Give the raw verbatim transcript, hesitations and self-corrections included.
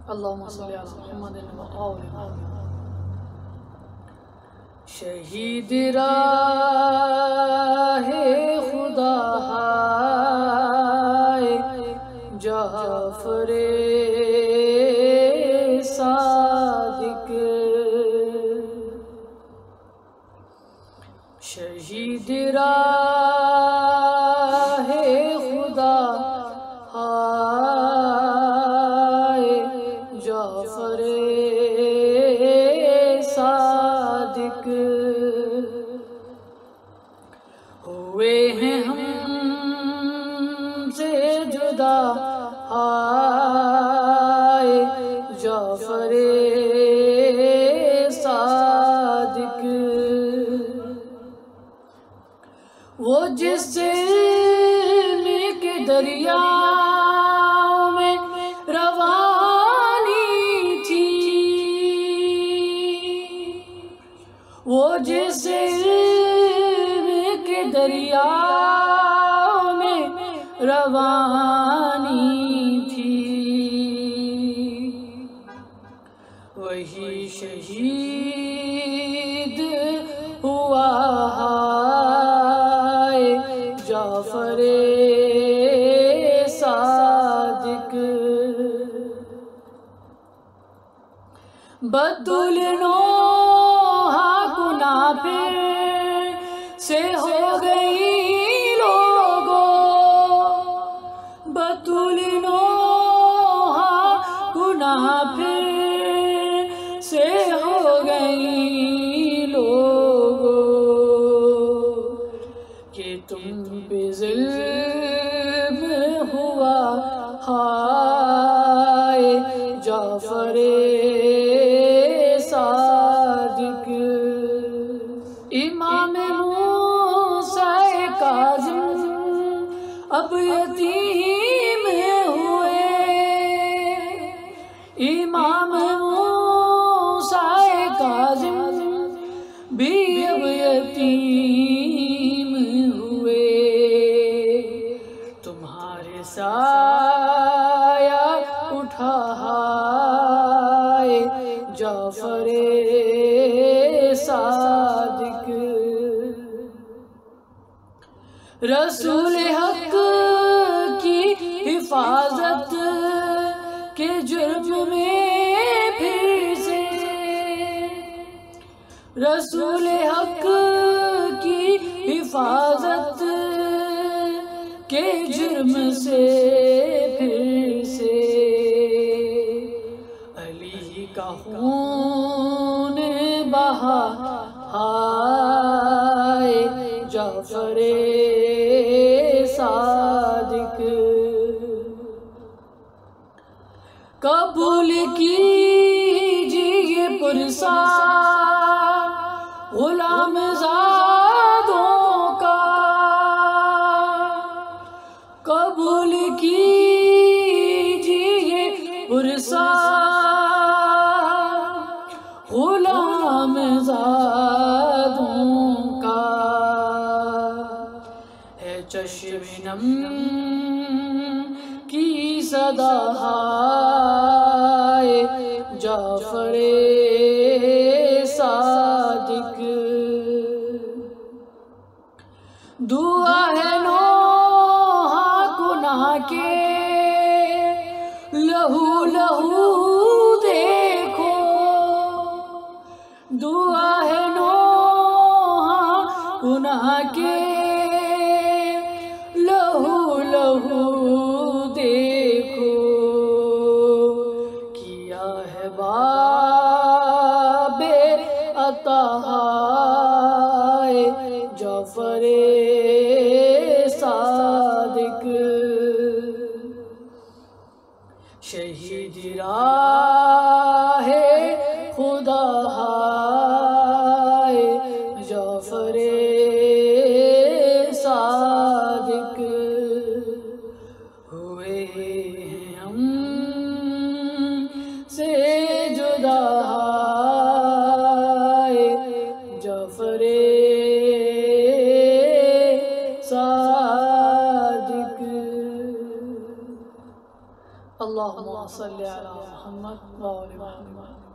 اللہم صلی علی محمد و آل محمد۔ شہید راہ خدا ہے جعفر صادق، شہید راہ خدا ہے جعفر صادق، ہوئے ہیں ہم سے جدا ہے جعفر صادق، وہ جس علم کے دریا میں روانی تھی، وہ جس علم کے دریا میں روانی تھی، وہی شہید ہوا ہے جعفر صادق، بدل نوحہ گناہ پھر سے ہو گئی لوگوں، بدل نوحہ گناہ پھر سے ہو گئی لوگوں، کہ تم پہ ظلم ہوا ہے جعفر صادق، امام موسیٰ کاظم اب یتیم ہوئے، امام موسیٰ کاظم بھی اب یتیم ہوئے، تمہارے سایہ اٹھا ہے جعفر صادق، رسول حق کی حفاظت کے جرم میں پھر سے، رسول حق کی حفاظت کے جرم سے پھر سے، علی کا خون بہا ہے جعفر صادق، قبول کیجیے پرسا غلام زادوں کا، قبول کیجیے پرسا غلام زادوں کا، ہے چشم نم کی صدا ہے جعفر صادق، دعا ہے نوحہ گناہ کے لہو لہو دیکھو، دعا ہے نوحہ گناہ کے لہو لہو دیکھو، کیا ہے باب عطا ہے جعفر صادق، شہید راہ خدا ہے جعفر صادق، ہوئے ہم سے جدا ہے جعفر صادق، اللہ اللہم صلی علی محمد و آل محمد.